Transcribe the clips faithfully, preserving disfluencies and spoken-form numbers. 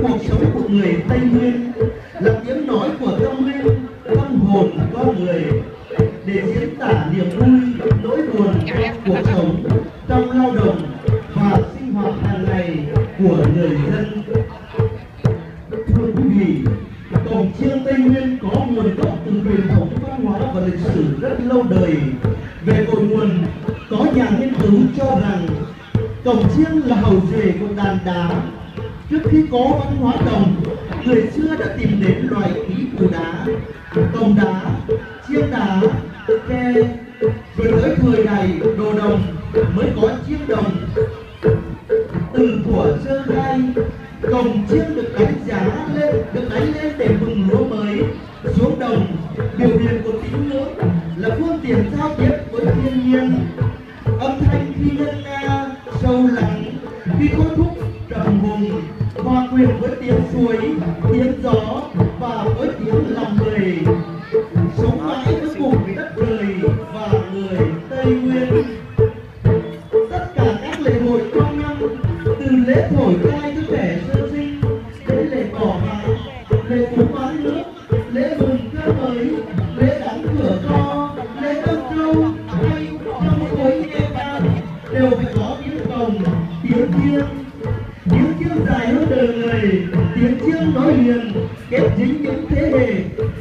cuộc sống của người Tây Nguyên, là tiếng nói của tâm linh, tâm hồn con người, để diễn tả niềm vui, nỗi buồn trong cuộc sống, trong lao động và sinh hoạt hàng ngày của người dân. Thưa quý vị, cổng chiêng Tây Nguyên có nguồn gốc từ truyền thống văn hóa và lịch sử rất lâu đời. Về cội nguồn, có nhà nghiên cứu cho rằng cổng chiêng là hậu duệ của đàn đá. Trước khi có văn hóa đồng, người xưa đã tìm đến loại khí cụ đá, cổng đá, chiêng đá, tre, rồi tới thời đại đồ đồng mới có chiêng đồng. Từ thuở sơ khai, cổng chiêng được đánh giá lên, được đánh lên để mừng lúa mới xuống đồng, biểu hiện của tín ngưỡng, là phương tiện giao tiếp với thiên nhiên. Âm thanh khi ngân nga sâu lắng, khi thôi thúc trầm hùng, hòa quyện với tiếng suối, tiếng gió và với tiếng lòng người, sống mãi với cùng đất trời và người Tây Nguyên. Tất cả các lễ hội trong năm, từ lễ thổi cai cho trẻ sơ sinh đến lễ bỏ mái, lễ cúng bán nước, lễ mừng cơ mới, lễ đóng cửa kho, lễ đâm trâu hay trong cuối nghe vang, đều phải có tiếng cồng, tiếng chiêng. Tiếng chiêng dài hơn đời người, tiếng chiêng nói liền kết dính những thế hệ.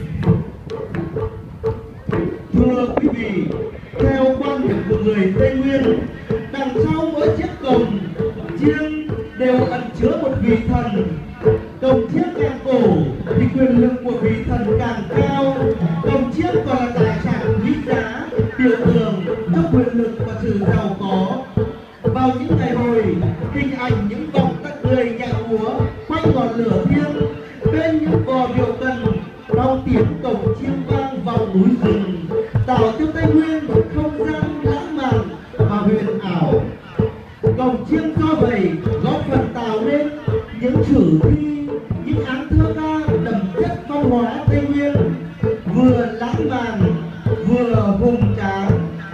Thưa quý vị, theo quan điểm của người Tây Nguyên, đằng sau mỗi chiếc cồng chiêng đều ẩn chứa một vị thần. Cồng chiêng càng cổ thì quyền lực của vị thần càng cao. Cồng chiêng còn là tài sản quý giá, biểu tượng cho quyền lực và sự giàu có. Vào những ngày hồi, hình ảnh những vòng các người nhảy múa quanh ngọn lửa thiêng bên những vò rượu cần, trong tiếng cồng chiêng vang vào núi rừng, tạo cho Tây Nguyên một không gian lãng mạn và huyền ảo. Cồng chiêng do vậy góp phần tạo nên những sử thi, những áng thơ ca đậm chất văn hóa Tây Nguyên, vừa lãng mạn vừa hùng tráng.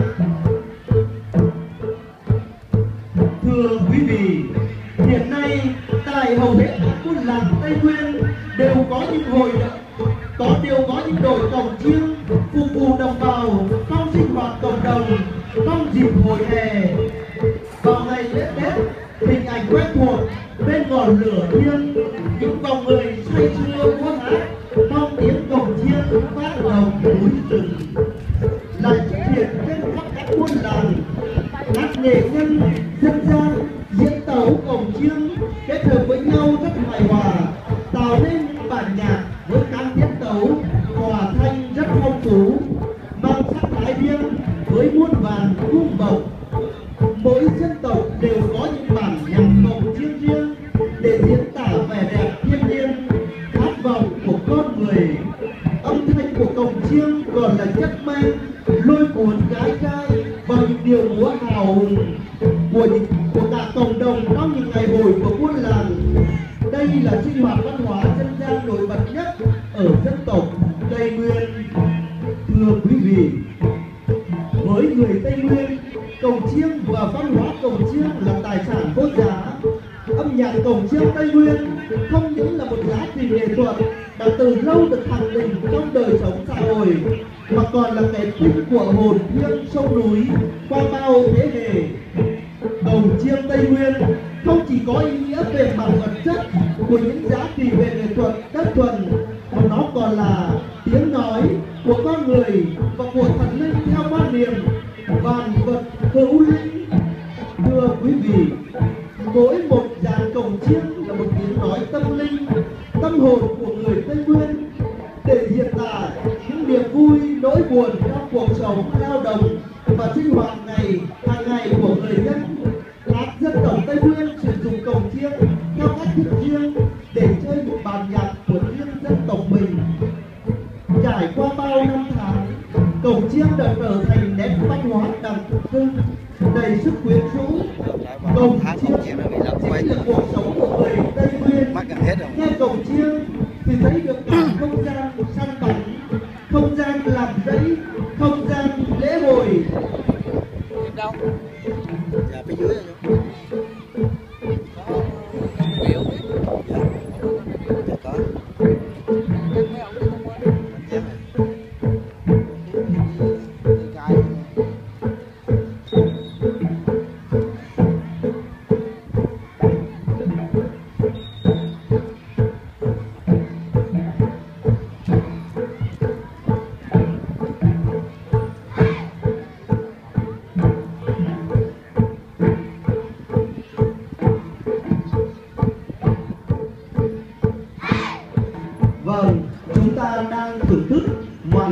Thưa quý vị, hiện nay tại hầu hết các buôn làng Tây Nguyên đều có những hội có đều có những đội cồng chiêng phục vụ đồng bào trong sinh hoạt cộng đồng trong dịp hội hè. Vào ngày lễ Tết, hình ảnh quen thuộc bên ngọn lửa thiêng, những vòng người say sưa múa hát trong tiếng cồng chiêng phát động núi rừng, lại xuất hiện trên khắp các buôn làng. Các nghệ nhân dân gian diễn tấu cồng chiêng kết hợp với nhau rất hài hòa, tạo nên những bản nhạc với các tiết tấu hòa thanh rất phong phú, mang sắc thái riêng với muôn vàn cung bậc. Mỗi dân tộc đều có những bản nhạc cồng chiêng riêng để diễn tả vẻ đẹp thiên nhiên, khát vọng của con người. Âm thanh của cồng chiêng còn là chất men lôi cuốn gái trai vào những điệu múa hào hùng của những của cả cộng đồng trong những ngày hội của buôn làng. Đây là sinh hoạt văn hóa dân gian nổi bật nhất ở dân tộc Tây Nguyên. Thưa quý vị, với người Tây Nguyên, cồng chiêng và văn hóa cồng chiêng là tài sản vô giá. Âm nhạc cồng chiêng Tây Nguyên không những là một giá trị nghệ thuật đã từ lâu được khẳng định trong đời sống xã hội, mà còn là cái tích của hồn thiêng sông núi qua bao thế hệ. Cồng chiêng Tây Nguyên không chỉ có ý nghĩa về mặt vật chất của những giá trị về nghệ thuật đơn thuần, mà nó còn là tiếng nói của con người và của thần linh theo quan niệm vạn vật hữu linh. Thưa quý vị, mỗi một dàn cồng chiêng là một tiếng nói tâm linh, tâm hồn của người Tây Nguyên, để diễn tả những niềm vui, nỗi buồn trong cuộc sống, lao động và sinh hoạt ngày hàng ngày của người dân. Các dân tộc Tây Nguyên sử dụng cồng chiêng theo cách thức riêng để chơi một bản nhạc của riêng dân tộc mình. Trải qua bao năm tháng, cồng chiêng đã trở thành nét văn hóa đậm hương, đầy sức quyến rũ. Cồng chiêng chính là cuộc sống của người Tây Nguyên. Nghe cồng chiêng thì thấy được cả không gian săn bắn, không gian làm rẫy, không gian lễ hội. Đâu? Dạ, phía dưới rồi. Có biểu. Dạ.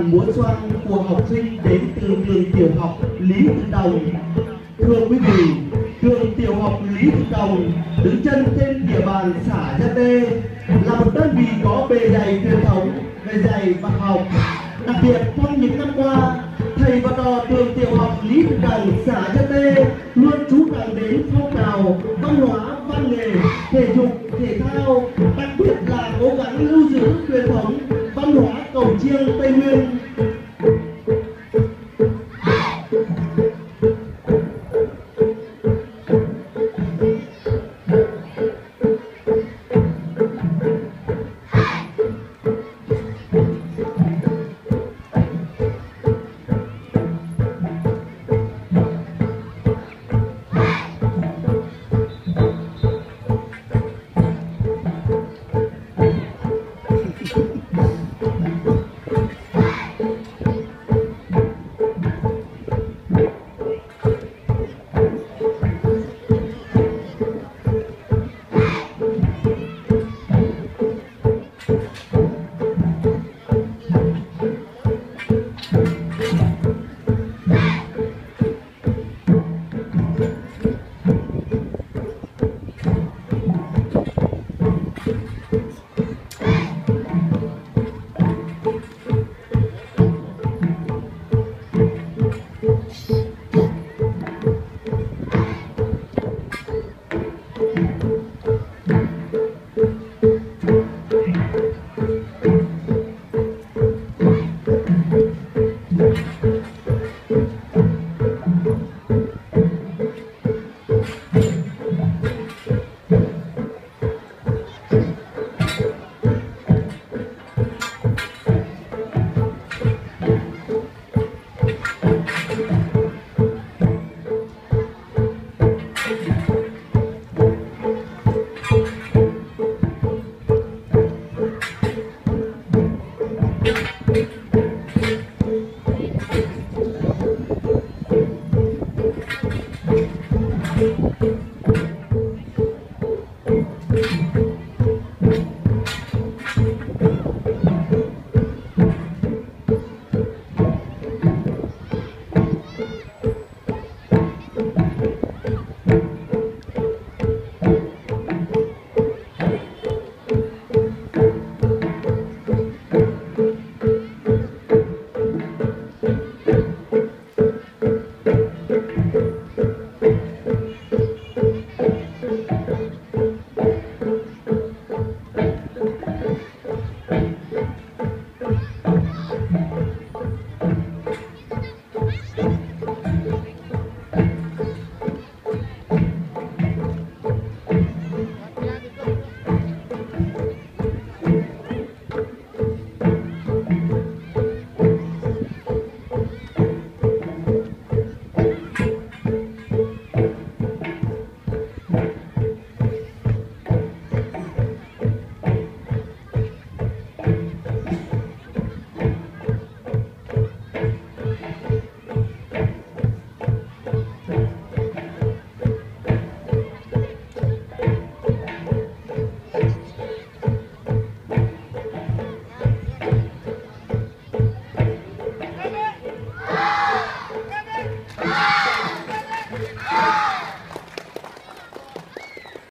màn múa xoan của học sinh đến từ trường tiểu học Lý Tự Đồng. Thưa quý vị, trường tiểu học Lý Tự Đồng đứng chân trên địa bàn xã Gia Tê là một đơn vị có bề dày truyền thống về dạy và học. Đặc biệt trong những năm qua, thầy và trò trường tiểu học Lý Tự Đồng xã Gia Tê luôn chú trọng đến phong trào văn hóa, văn nghệ, thể dục, thể thao, đặc biệt là cố gắng lưu giữ truyền thống văn hóa cổng chiêng Tây Nguyên.